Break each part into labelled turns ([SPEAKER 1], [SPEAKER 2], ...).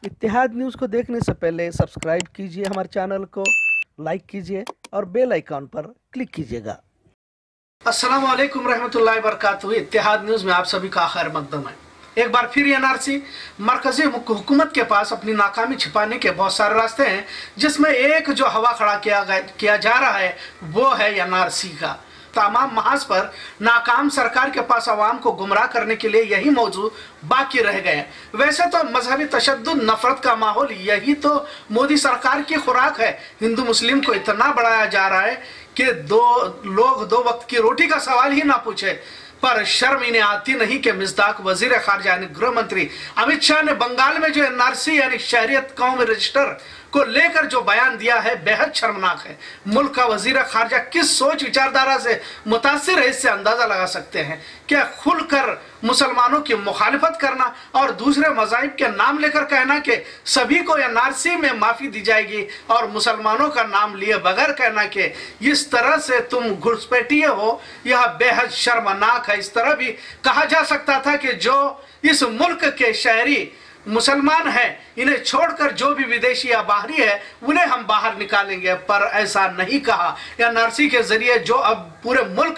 [SPEAKER 1] इत्तेहाद news को देखने से पहले सब्सक्राइब कीजिए हमारे चैनल को, लाइक कीजिए और बेल आइकॉन पर क्लिक कीजिएगा। अस्सलाम वालेकुम रहमतुल्लाहि व बरकातुहू। इत्तेहाद न्यूज़ में आप सभी का खैर मकदम है। एक बार फिर एनआरसी मरकजी हुकूमत के पास अपनी नाकामी छिपाने के बहुत सारे रास्ते हैं, जिसमें एक जो हवा खड़ा किया जा रहा है वो है एनआरसी का। तमाम महाज पर नाकाम सरकार के पास आवाम को गुमराह करने के लिए यही मौजू बाकी रह गए। वैसे तो मजहबी तशद्दुद, नफरत का माहौल यही तो मोदी सरकार की खुराक है। हिंदू मुस्लिम को इतना बढ़ाया जा रहा है कि दो वक्त की रोटी का सवाल ही ना पूछे, पर शर्म इन्हें आती नहीं कि मिस्दाक वजीर खारजा यानी गृह मंत्री अमित शाह ने बंगाल में जो एनआरसी यानी शहरियत कौम रजिस्टर को लेकर जो बयान दिया है बेहद शर्मनाक है। मुल्क का वजीर खारजा किस सोच विचारधारा से मुतासिर है, इससे अंदाजा लगा सकते हैं। क्या खुलकर मुसलमानों की मुखालिफत करना और दूसरे मज़ाहिब के नाम लेकर कहना कि सभी को एनआरसी में माफ़ी दी जाएगी और मुसलमानों का नाम लिए बगैर कहना कि इस तरह से तुम घुसपैठिए हो, यह बेहद शर्मनाक है। इस तरह भी कहा जा सकता था कि जो इस मुल्क के शहरी मुसलमान हैं, इन्हें छोड़कर जो भी विदेशी या बाहरी है उन्हें हम बाहर निकालेंगे, पर ऐसा नहीं कहा। एनआरसी के जरिए जो अब पूरे मुल्क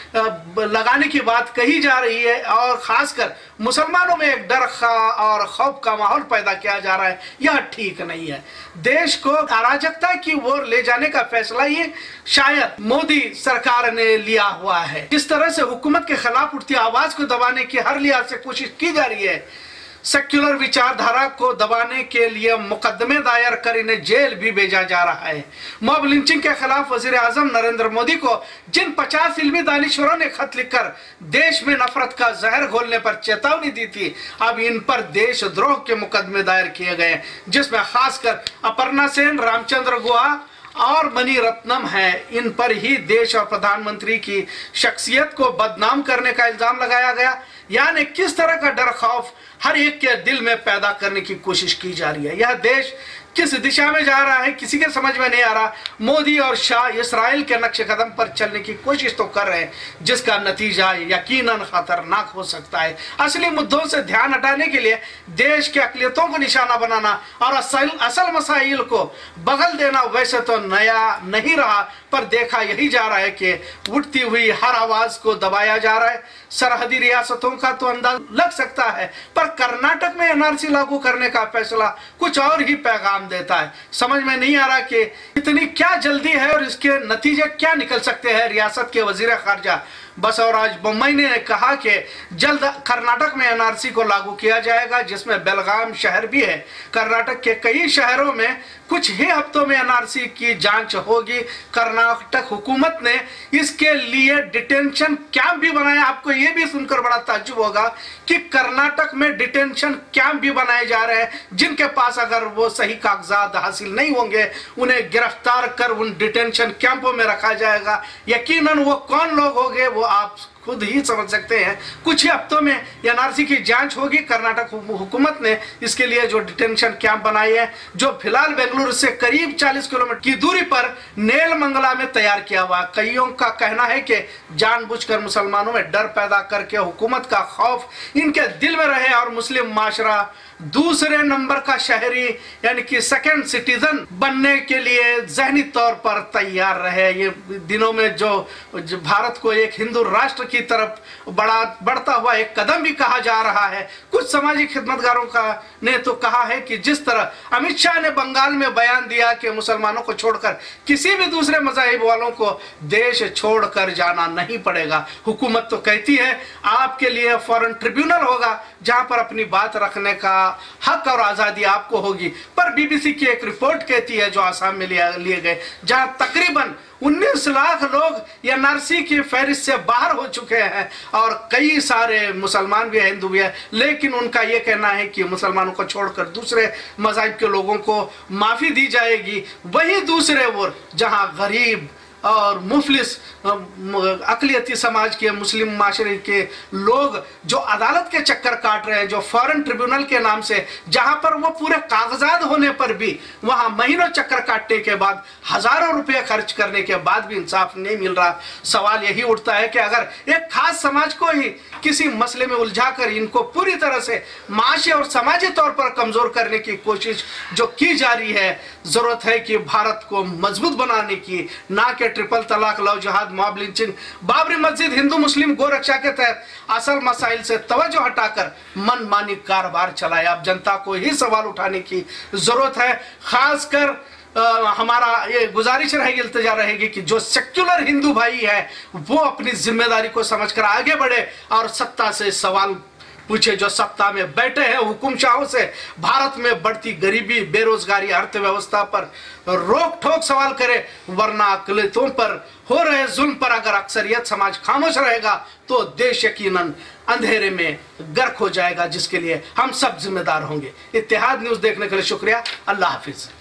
[SPEAKER 1] में लगाने की बात कही जा रही है और खासकर मुसलमानों में एक डर और खौफ का माहौल पैदा किया जा रहा है, यह ठीक नहीं है। देश को अराजकता की ओर ले जाने का फैसला ये शायद मोदी सरकार ने लिया हुआ है। जिस तरह से हुकूमत के खिलाफ उठती आवाज को दबाने की हर लिहाज से कोशिश की जा रही है, सेक्युलर विचारधारा को दबाने के लिए मुकदमे दायर कर इन्हें जेल भी भेजा जा रहा है। मॉब लिंचिंग के खिलाफ वजीर आजम नरेंद्र मोदी को जिन 50 इल्मी दानिशवरों ने खत लिखकर देश में नफरत का जहर घोलने पर चेतावनी दी थी, अब इन पर देशद्रोह के मुकदमे दायर किए गए, जिसमें खासकर अपर्णा सेन, रामचंद्र गुहा और मणि रत्नम है। इन पर ही देश और प्रधानमंत्री की शख्सियत को बदनाम करने का इल्जाम लगाया गया। यानी किस तरह का डर खौफ हर एक के दिल में पैदा करने की कोशिश की जा रही है। यह देश किस दिशा में जा रहा है किसी के समझ में नहीं आ रहा। मोदी और शाह इसराइल के नक्शे कदम पर चलने की कोशिश तो कर रहे हैं, जिसका नतीजा यकीनन खतरनाक हो सकता है। असली मुद्दों से ध्यान हटाने के लिए देश के अक़लियतों को निशाना बनाना और असल मसाइल को बगल देना वैसे तो नया नहीं रहा, पर देखा यही जा रहा है कि उठती हुई हर आवाज को दबाया जा रहा है। सरहदी रियासतों का तो अंदाज लग सकता है, पर कर्नाटक में एनआरसी लागू करने का फैसला कुछ और ही पैगाम देता है। समझ में नहीं आ रहा कि इतनी क्या जल्दी है और इसके नतीजे क्या निकल सकते हैं। रियासत के वजीर खारजा बसवराज बोम्मई ने कहा कि जल्द कर्नाटक में एनआरसी को लागू किया जाएगा, जिसमें बेलगाम शहर भी है। कर्नाटक के कई शहरों में कुछ ही हफ्तों में एनआरसी की जांच होगी। कर्नाटक हुकूमत ने इसके लिए डिटेंशन कैंप भी बनाया। आपको ये भी सुनकर बड़ा ताज्जुब होगा कि कर्नाटक में डिटेंशन कैंप भी बनाए जा रहे हैं, जिनके पास अगर वो सही कागजात हासिल नहीं होंगे उन्हें गिरफ्तार कर उन डिटेंशन कैंपों में रखा जाएगा। यकीनन वो कौन लोग होंगे वो आप खुद ही समझ सकते हैं। कुछ ही हफ्तों में एनआरसी की जांच होगी। कर्नाटक हुकूमत ने इसके लिए जो डिटेंशन कैंप बनाए हैं, जो फिलहाल बेंगलुरु से करीब 40 किलोमीटर की दूरी पर नेलमंगला में तैयार किया हुआ। कईयों का कहना है कि जानबूझकर मुसलमानों में डर पैदा करके हुकूमत का खौफ इनके दिल में रहे और मुस्लिम माशरा दूसरे नंबर का शहरी यानी कि सेकंड सिटीजन बनने के लिए जहनी तौर पर तैयार रहे। ये दिनों में जो भारत को एक हिंदू राष्ट्र की तरफ बढ़ता हुआ एक कदम भी कहा जा रहा है। कुछ समाजी खिदमतगारों का ने तो कहा है कि जिस तरह अमित शाह ने बंगाल में बयान दिया कि मुसलमानों को छोड़कर किसी भी दूसरे मज़ाहिब वालों को देश छोड़कर जाना नहीं पड़ेगा। हुकूमत तो कहती है आपके लिए फॉरेन ट्रिब्यूनल होगा जहां पर अपनी बात रखने का हक और आजादी आपको होगी, पर बीबीसी की एक रिपोर्ट कहती है जो आसाम में लिए गए, जहां तकरीबन 19 लाख लोग एनआरसी की फहरिस्त से बाहर हो चुके हैं और कई सारे मुसलमान भी हैं, हिंदू भी है, लेकिन उनका यह कहना है कि मुसलमानों को छोड़कर दूसरे मज़ाहिब के लोगों को माफ़ी दी जाएगी। वही दूसरे ओर जहां गरीब और मुफलिस अकलियती समाज के मुस्लिम माशरे के लोग जो अदालत के चक्कर काट रहे हैं, जो फॉरेन ट्रिब्यूनल के नाम से, जहां पर वो पूरे कागजात होने पर भी वहां महीनों चक्कर काटने के बाद, हजारों रुपए खर्च करने के बाद भी इंसाफ नहीं मिल रहा। सवाल यही उठता है कि अगर एक खास समाज को ही किसी मसले में उलझाकर इनको पूरी तरह से माशी और समाजी तौर पर कमजोर करने की कोशिश जो की जा रही है, जरूरत है कि भारत को मजबूत बनाने की, ना कि ट्रिपल तलाक, लव जिहाद, मॉब लिंचिंग, बाबरी मस्जिद, हिंदू मुस्लिम गोरक्षा के तहत असल मसाइल से तवज्जो हटाकर मनमानी कारोबार चलाए। अब जनता को ही सवाल उठाने की जरूरत है। खासकर हमारा ये गुजारिश रहेगी, इल्तिजा रहेगी कि जो सेक्युलर हिंदू भाई है वो अपनी जिम्मेदारी को समझकर आगे बढ़े और सत्ता से सवाल पूछे। जो सत्ता में बैठे हैं हुकुमशाहों से भारत में बढ़ती गरीबी, बेरोजगारी, अर्थव्यवस्था पर रोक ठोक सवाल करे, वरना अकलियतों पर हो रहे जुल्म पर अगर अक्सरियत समाज खामोश रहेगा तो देश यकीनन अंधेरे में गर्क हो जाएगा, जिसके लिए हम सब जिम्मेदार होंगे। इत्तेहाद न्यूज देखने के लिए शुक्रिया। अल्लाह हाफिज।